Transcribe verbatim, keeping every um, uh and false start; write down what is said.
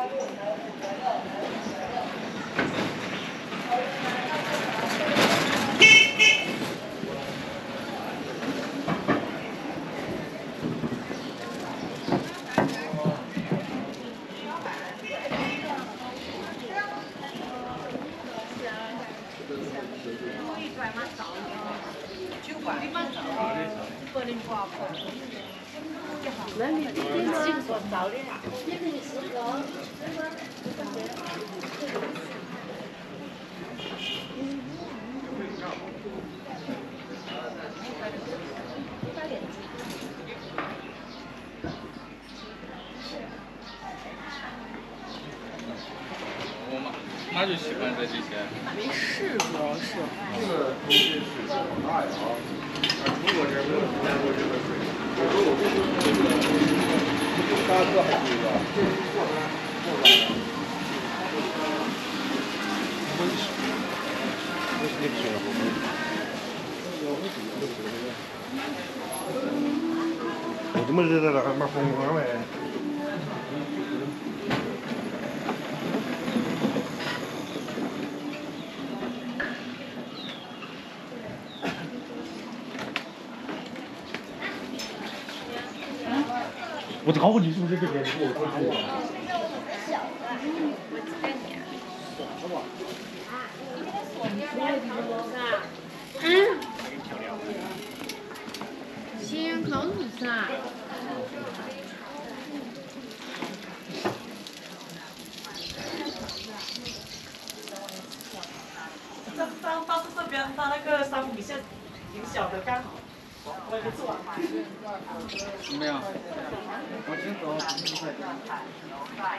那你今天几个说早点？你可以四个。 我妈妈就喜欢这这些。 没试过是。 这个东西水量好大呀啊！中国这没有见过这个水。有时候我这个大个还是一个，这是过山过山的。 我这么热的了，还没风光嘞。我就搞不清楚这个边我做过。 嗯。先烤肉噻。 这当当时这边它那个商品线挺小的，刚好。我也做完。 怎么样？ 我先走。